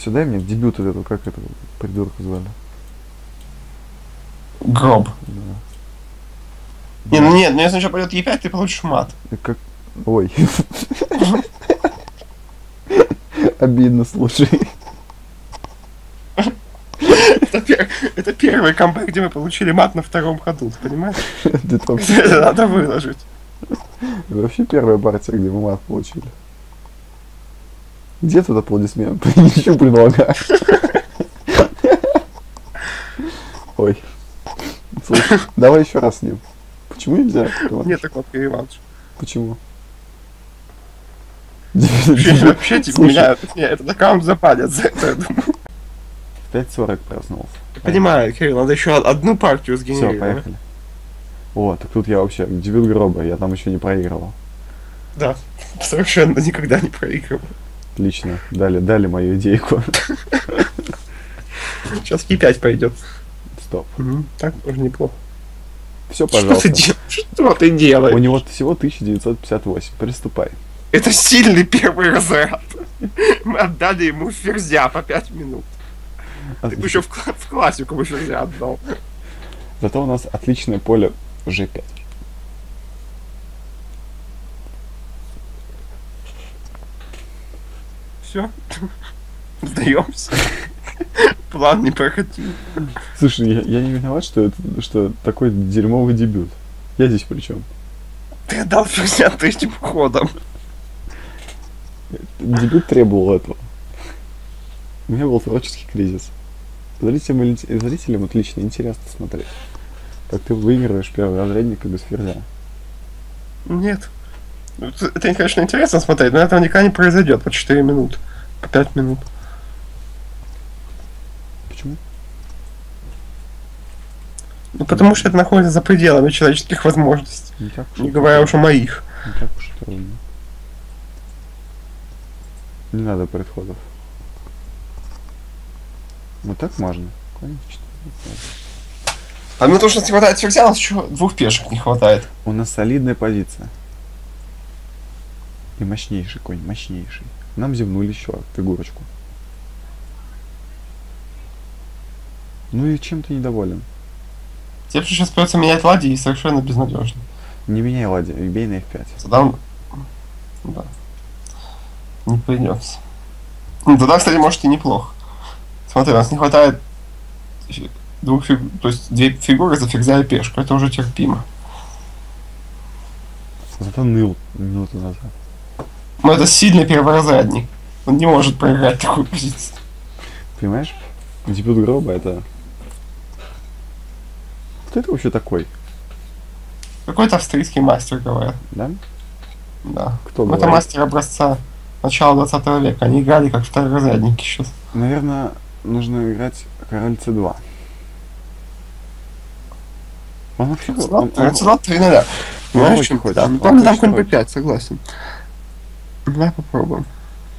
Все, дай мне в дебют вот эту, как это придурка звали? Гроб. Да. Не, ну нет, ну если сначала пойдет Е5, ты получишь мат. Как... Ой. Обидно, слушай. Это первый камбэк, где мы получили мат на втором ходу, ты понимаешь? Это Это надо выложить. вообще первая партия, где мы мат получили. Где тут аплодисменты? Ничего предлагаю. Ой. Слушай, давай еще раз с ним. Почему нельзя? Нет такого реванша. Почему? Вообще, типа, меня этот аккаунт запалят за это, я думаю. В 5:40 проснулся. Понимаю, Кирилл, надо еще одну партию Все, сгенерировать. поехали. О, так тут я вообще дебют гроба, я там еще не проигрывал. Да, совершенно никогда не проигрывал. Отлично, дали мою идейку. Сейчас Е5 пойдет. Стоп. Так тоже неплохо. Все, Что ты пожалуйста. делаешь? Что ты делаешь? У него всего 1958. Приступай. Это сильный первый разряд. Мы отдали ему ферзя по 5 минут. Ты бы еще в классику бы ферзя отдал. Зато у нас отличное поле G5. Все. Сдаемся. План не проходил. Слушай, я не виноват, что такой дерьмовый дебют. Я здесь при чем? Ты отдал ферзя третьим ходом. Дебют требовал этого. У меня был творческий кризис. Зрителям отлично, интересно смотреть. Как ты выигрываешь первый разрядника без ферзя. Нет. Это, конечно, интересно смотреть, но этого никогда не произойдет по 4 минуты. По 5 минут. Почему? Ну потому что это находится за пределами человеческих возможностей. Не так уж Не говоря уж о моих. Не так уж и трудно. Не надо предходов. Вот так можно. Конечно. А мне тоже не хватает ферзя, у нас еще 2 пешек не хватает. У нас солидная позиция. И мощнейший конь, мощнейший. Нам зевнули еще фигурочку. Ну и чем ты недоволен? Тебе сейчас придется менять ладьи и совершенно безнадежно. Не меняй ладья, и бей на F5. Тогда он... Да. Не придется. Ну, тогда, кстати, может и неплохо. Смотри, у нас не хватает 2 фигур, то есть 2 фигуры за ферзя и пешку. Это уже терпимо. Зато ныл минуту назад. Но это сильный перворазрядник. Он не может проиграть такую позицию. Понимаешь? Дебют гроба это... Кто это вообще такой? Какой-то австрийский мастер, говорят. Да? Да. Кто Это говорит? мастер образца начала 20 века. Они играли как второразрядники сейчас. Наверное, нужно играть король c2. Он вообще... он- Цена 3-0. Понимаешь, очень чем хочет. да, ну, Он там очень конь хочет. p5, согласен. Давай попробуем.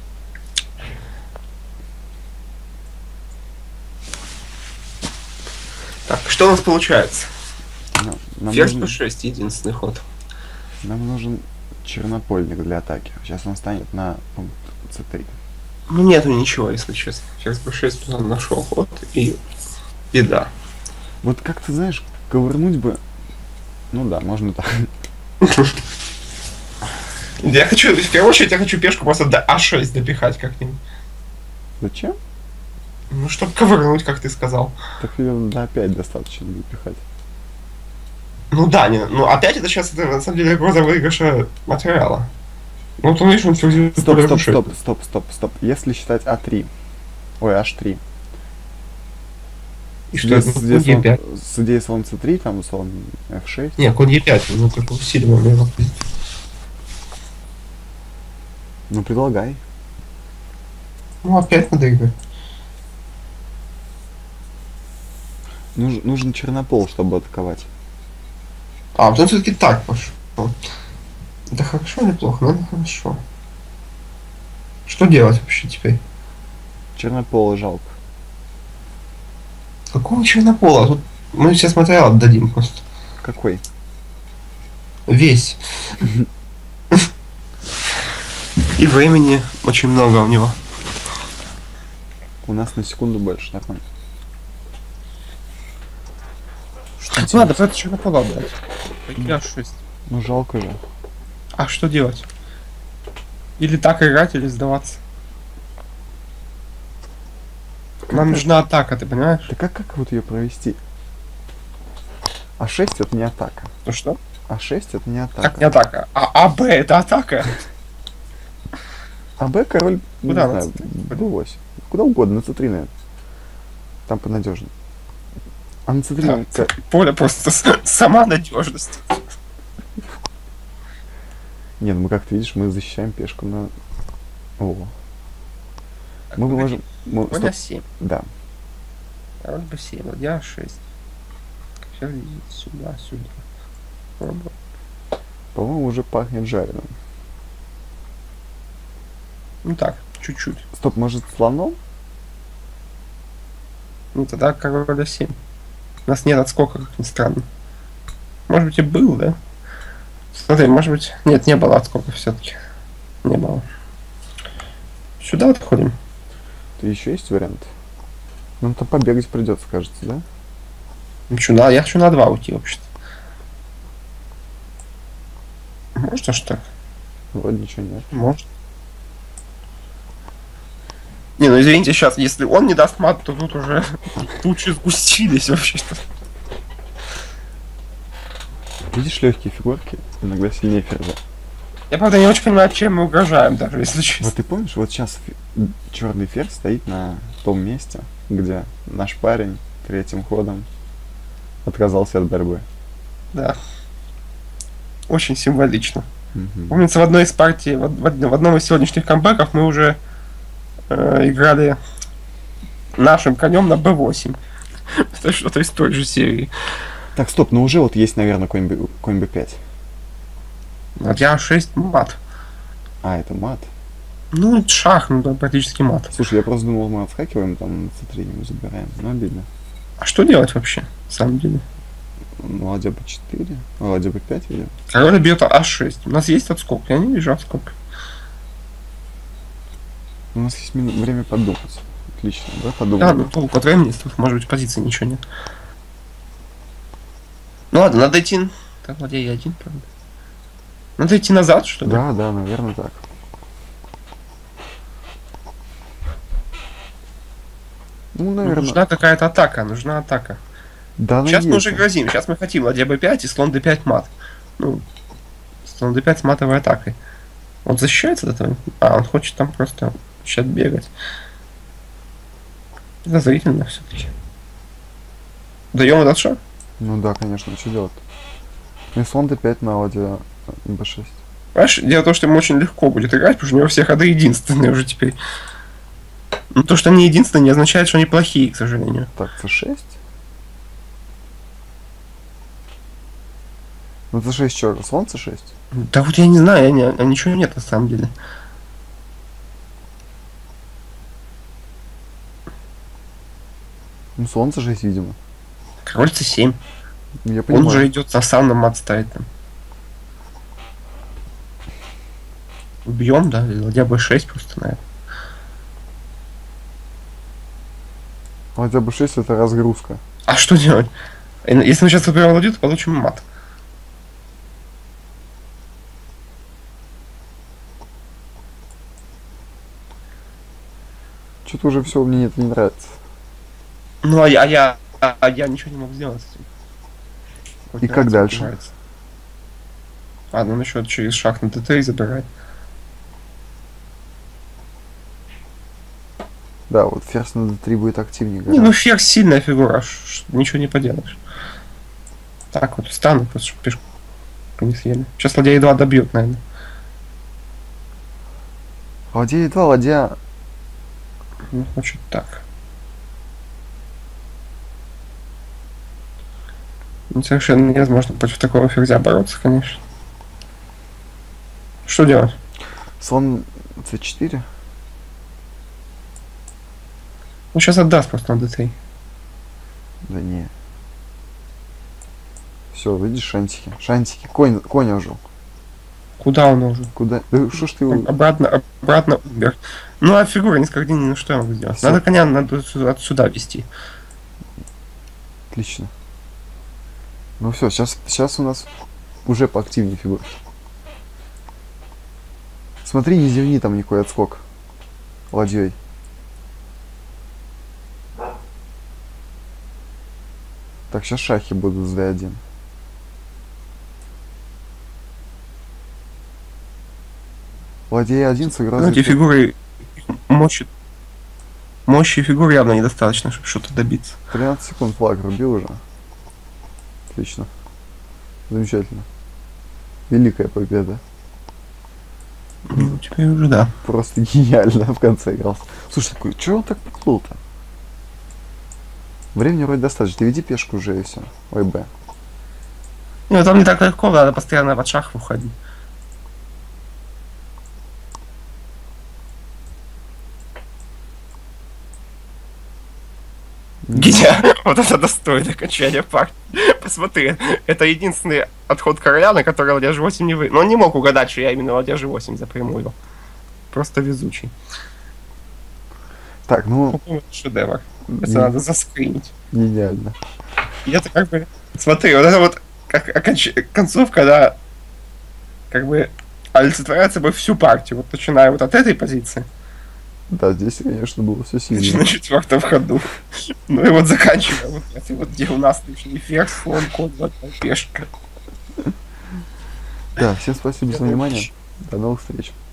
Так, что у нас получается? нам, Ферзь нужен, p6, единственный ход. нам нужен чернопольник для атаки. Сейчас он станет на пункт c3. Ну нету ничего, если честно. Ферзь p6 он нашел ход и беда. Вот как ты знаешь, ковырнуть бы... Ну да, можно так. Я хочу, в первую очередь, я хочу пешку просто до А6 допихать как-нибудь. Зачем? Ну, чтобы ковырнуть, как ты сказал. Так ее до 5 достаточно выпихать. Ну да, не, ну опять это сейчас, это, на самом деле, угроза выигрыша материала. Ну вот он, видишь, он ферзь Стоп. Если считать А3, ой, H3. И что это? Здесь Конь Е5. с идеей слон C3, там слон F6. Не, конь Е5, ну как усиливаем его позицию. Ну предлагай. Ну опять надо играть. Нужен чернопол, чтобы атаковать. А, потом все-таки так пошел. Это хорошо или плохо? Ну, это хорошо. Что делать вообще теперь? Чернопола жалко. Какого чернопола? Тут мы сейчас материал отдадим просто. Какой? Весь. И времени очень много у него. У нас на секунду больше, нормально. Что Ладно, делать? это что на пола брать. Я 6. Ну жалко же. А что делать? Или так играть, или сдаваться? Нам нужна атака, ты понимаешь? Да как вот ее провести? А6 это не атака. Ну что? А6 это не атака. Как не атака? А Б это атака? А Б король, не Куда? знаю, B8. Куда угодно, на C3, наверное. Там понадежнее. А на C3 Поле просто сама надежность. Не, ну мы как ты видишь, мы защищаем пешку на... О. Мы можем... Поле 7. Да. Король B7, ладья 6. Ферзь сюда, сюда. Пробуем. По-моему, уже пахнет жареным. Ну так, чуть-чуть. Стоп, может слоном? Ну тогда король А7. У нас нет отскока, как ни странно. Может быть и был, да? Смотри, может быть... Нет, не было отскока все-таки. Не было. Сюда отходим. То еще есть вариант? Нам там побегать придется, кажется, да? Ну что, я хочу на 2 уйти вообще-то. Можно что так? Вроде ничего нет. Может. Не, ну извините, сейчас, если он не даст мат, то тут уже тучи сгустились вообще-то. Видишь легкие фигурки? Иногда сильнее ферзя. Я, правда, не очень понимаю, чем мы угрожаем, даже если честно. Вот ты помнишь, вот сейчас черный ферзь стоит на том месте, где наш парень третьим ходом отказался от борьбы. Да. Очень символично. Мгм. Помнится, в одной из партий, в одном из сегодняшних камбэков мы уже играли нашим конем на b8. Это что-то из той же серии. Так, стоп, ну уже вот есть, наверное, конь b5. Ладья 6 мат. А, это мат. Ну, это шах, ну, да, практически мат. Слушай, я просто думал, мы отскакиваем, там на c3 не забираем. Ну, обидно. А что делать вообще, на самом деле? Ну, ладья b4, а ладья b5, видимо. Король бьет А6. У нас есть отскок, я не вижу отскок. У нас есть время подумать. Отлично, да, Да, подумаем. ну толку от времени, тут, может быть, позиции ничего нет. Ну ладно, надо идти... Так, ладья E1, правда. Надо идти назад, что ли? Да, да, наверное, так. Ну, Ну, наверное. нужна какая-то атака, нужна атака. Да, Сейчас мы надеюсь. уже грозим, сейчас мы хотим ладья b5 и слон d5 мат. Ну, слон d5 с матовой атакой. Он защищается от этого? А, он хочет там просто начать бегать. Подозрительно все-таки. Даем этот шаг? Ну да, конечно, что делать? Ну и слон d5 на ладья b6. Понимаешь, дело в том, что ему очень легко будет играть, потому что у него все ходы единственные уже теперь. Но то, что они единственные, не означает, что они плохие, к сожалению. Так, c6. Ну c6 что, слон c6? Да вот я не знаю, ничего нет на самом деле. Ну слон c6, видимо. Король c7. Я Он понимаю. уже идет сам на мат ставить там. Убьем, да? Или ладья b6 просто, наверное. Ладья b6 это разгрузка. А что делать? Если мы сейчас выберем ладью, то получим мат. Что-то уже все мне это не нравится. Ну, я ничего не мог сделать с этим. Вот И как нравится, дальше? нравится. Ладно, он еще через шаг на т3 забирать. Да, вот ферзь на d3 будет активнее. Не, ну ферзь сильная фигура, ничего не поделаешь. Так вот, встану, просто чтобы пешку не съели. Сейчас ладья e2 добьет, наверное. Ладья e2, ладья... Ну, хочет так. Ну, совершенно невозможно против такого ферзя бороться, конечно. Что делать? Слон c4. Ну, сейчас отдаст просто на d3. Да не. Все, видишь, шантики. Шантики. Конь ожил. Куда он нужен? Куда? Да что ж ты его... Обратно умер. Ну а фигура несколько дней, ну что я могу сделать? Всё. Надо коня надо сюда вести. Отлично. Ну все, сейчас у нас уже поактивнее фигура. Смотри, не зевни там никакой отскок ладьей. Так, сейчас шахи будут с d1. Ладья e1 сыграл... Ну, эти фигуры мощи фигур явно недостаточно, чтобы что-то добиться. 13 секунд флаг рубил уже. Отлично. Замечательно. Великая победа. Ну, теперь уже да. Просто гениально в конце игрался. Слушай, такой, чё он так поплыл-то? Времени вроде достаточно. Ты веди пешку уже и все. Ой, Б. Ну, там не так легко, надо постоянно под шах выходить. Гидя, вот это достойное окончание партии. Посмотри, это единственный отход короля, на который ладья g8 не вы... Но он не мог угадать, что я именно ладья g8 запрямую. Просто везучий. Так, ну... Шедевр. Это надо заскринить. Гениально. И это как бы... Смотри, вот это вот как концовка, да, как бы олицетворяет собой всю партию. Вот начиная вот от этой позиции. Да, здесь, конечно, было все сильно. На четвертом ходу. Ну и вот заканчиваем вот этой вот, где у нас лишний ферзь, слон, кот, пешка. Да, всем спасибо за внимание. До новых встреч.